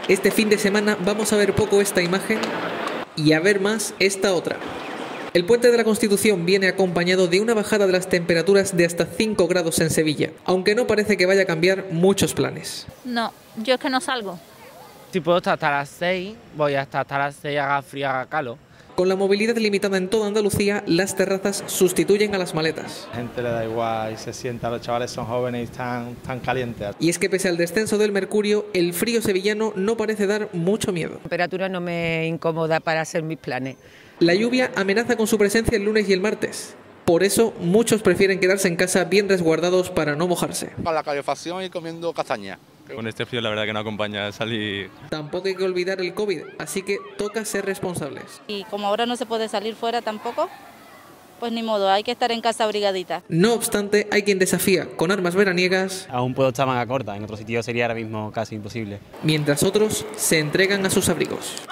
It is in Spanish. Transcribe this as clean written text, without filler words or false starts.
Este fin de semana vamos a ver poco esta imagen y a ver más esta otra. El puente de la Constitución viene acompañado de una bajada de las temperaturas de hasta 5 grados en Sevilla, aunque no parece que vaya a cambiar muchos planes. No, yo es que no salgo. Si puedo estar hasta las 6, voy hasta las 6, haga frío, haga calor. Con la movilidad limitada en toda Andalucía, las terrazas sustituyen a las maletas. La gente le da igual y se sienta, los chavales son jóvenes y están calientes. Y es que pese al descenso del mercurio, el frío sevillano no parece dar mucho miedo. La temperatura no me incomoda para hacer mis planes. La lluvia amenaza con su presencia el lunes y el martes. Por eso, muchos prefieren quedarse en casa bien resguardados para no mojarse. Con la calefacción y comiendo castaña. Con este frío la verdad que no acompaña salir. Tampoco hay que olvidar el COVID, así que toca ser responsables. Y como ahora no se puede salir fuera tampoco, pues ni modo, hay que estar en casa abrigadita. No obstante, hay quien desafía con armas veraniegas. Aún puedo estar manga corta, en otro sitio sería ahora mismo casi imposible. Mientras otros se entregan a sus abrigos.